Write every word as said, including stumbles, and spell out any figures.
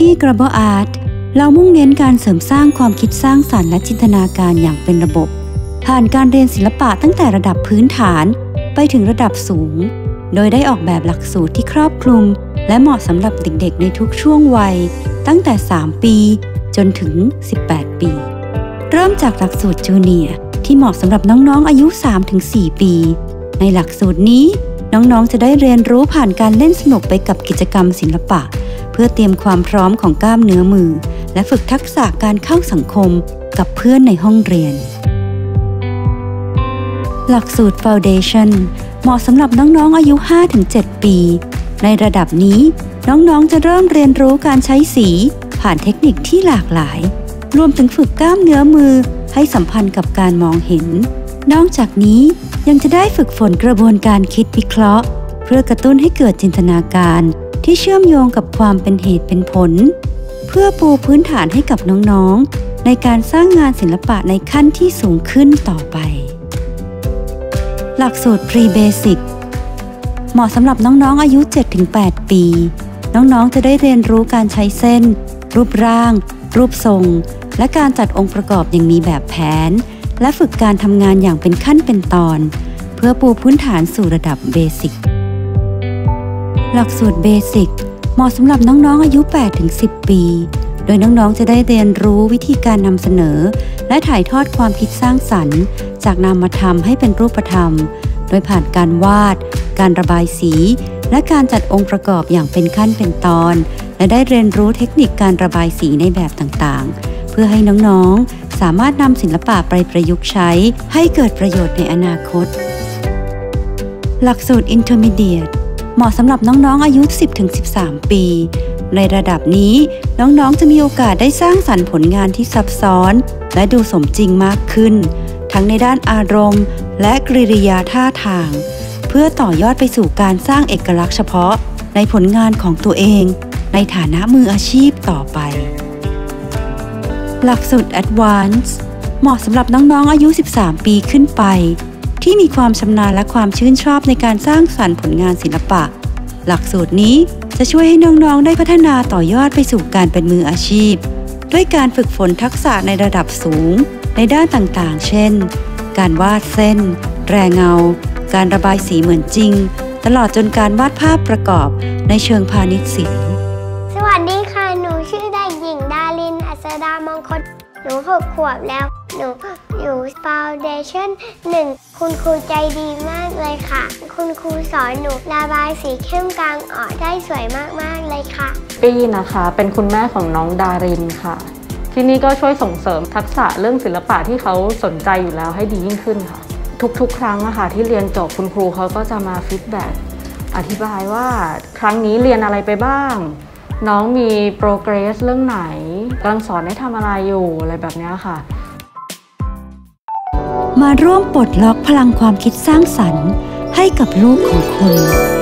ที่ Global Art เรามุ่งเน้นการเสริมสร้างความคิดสร้างสรรค์และจินตนาการอย่างเป็นระบบผ่านการเรียนศิลปะตั้งแต่ระดับพื้นฐานไปถึงระดับสูงโดยได้ออกแบบหลักสูตรที่ครอบคลุมและเหมาะสำหรับเด็กๆในทุกช่วงวัยตั้งแต่สามปีจนถึงสิบแปดปีเริ่มจากหลักสูตรจูเนียร์ที่เหมาะสำหรับน้องๆอายุ สามถึงสี่ ปีในหลักสูตรนี้น้องๆจะได้เรียนรู้ผ่านการเล่นสนุกไปกับกิจกรรมศิลปะเพื่อเตรียมความพร้อมของกล้ามเนื้อมือและฝึกทักษะการเข้าสังคมกับเพื่อนในห้องเรียนหลักสูตร Foundation เหมาะสำหรับน้องๆอายุ ห้าถึงเจ็ด ปีในระดับนี้น้องๆจะเริ่มเรียนรู้การใช้สีผ่านเทคนิคที่หลากหลายรวมถึงฝึกกล้ามเนื้อมือให้สัมพันธ์กับการมองเห็นนอกจากนี้ยังจะได้ฝึกฝนกระบวนการคิดวิเคราะห์เพื่อกระตุ้นให้เกิดจินตนาการที่เชื่อมโยงกับความเป็นเหตุเป็นผลเพื่อปูพื้นฐานให้กับน้องๆในการสร้างงานศิลปะในขั้นที่สูงขึ้นต่อไปหลักสูตร Pre-Basic เหมาะสำหรับน้องๆอายุ เจ็ดถึงแปด ปีน้องๆจะได้เรียนรู้การใช้เส้นรูปร่างรูปทรงและการจัดองค์ประกอบอย่างมีแบบแผนและฝึกการทำงานอย่างเป็นขั้นเป็นตอนเพื่อปูพื้นฐานสู่ระดับเบสิกหลักสูตรเบสิกเหมาะสำหรับน้องๆอายุ แปดถึงสิบ ปีโดยน้องๆจะได้เรียนรู้วิธีการนำเสนอและถ่ายทอดความคิดสร้างสรรค์จากนามธรรมให้เป็นรูปธรรมโดยผ่านการวาดการระบายสีและการจัดองค์ประกอบอย่างเป็นขั้นเป็นตอนและได้เรียนรู้เทคนิคการระบายสีในแบบต่างๆเพื่อให้น้องๆสามารถนำศิลปะไปประยุกต์ใช้ให้เกิดประโยชน์ในอนาคตหลักสูตร Intermediate เหมาะสำหรับน้องๆอายุ สิบถึงสิบสาม ปีในระดับนี้น้องๆจะมีโอกาสได้สร้างสรรค์ผลงานที่ซับซ้อนและดูสมจริงมากขึ้นทั้งในด้านอารมณ์และกริยาท่าทางเพื่อต่อยอดไปสู่การสร้างเอกลักษณ์เฉพาะในผลงานของตัวเองในฐานะมืออาชีพต่อไปหลักสูตร Advance เหมาะสำหรับน้องๆอายุ สิบสาม ปีขึ้นไปที่มีความชำนาญและความชื่นชอบในการสร้างสรรค์ผลงานศิลปะหลักสูตรนี้จะช่วยให้น้องๆได้พัฒนาต่อยอดไปสู่การเป็นมืออาชีพด้วยการฝึกฝนทักษะในระดับสูงในด้านต่างๆเช่นการวาดเส้นแรงเงาการระบายสีเหมือนจริงตลอดจนการวาดภาพประกอบในเชิงพาณิชย์ศิลป์สวัสดีค่ะหนูชื่อเด็กหญิงดารินอัศดามงคลหนูหกขวบแล้วหนูอยู่ Foundation หนึ่งคุณครูใจดีมากเลยค่ะคุณครูสอนหนูระบายสีเข้มกลางออกได้สวยมากๆเลยค่ะปี้นะคะเป็นคุณแม่ของน้องดารินค่ะที่นี่ก็ช่วยส่งเสริมทักษะเรื่องศิลปะที่เขาสนใจอยู่แล้วให้ดียิ่งขึ้นค่ะทุกๆครั้งนะคะที่เรียนจบคุณครูเขาก็จะมาฟีดแบ็กอธิบายว่าครั้งนี้เรียนอะไรไปบ้างน้องมีโปรเกรสเรื่องไหนกำลังสอนให้ทำอะไรอยู่อะไรแบบนี้ค่ะมาร่วมปลดล็อกพลังความคิดสร้างสรรค์ให้กับลูกของคุณ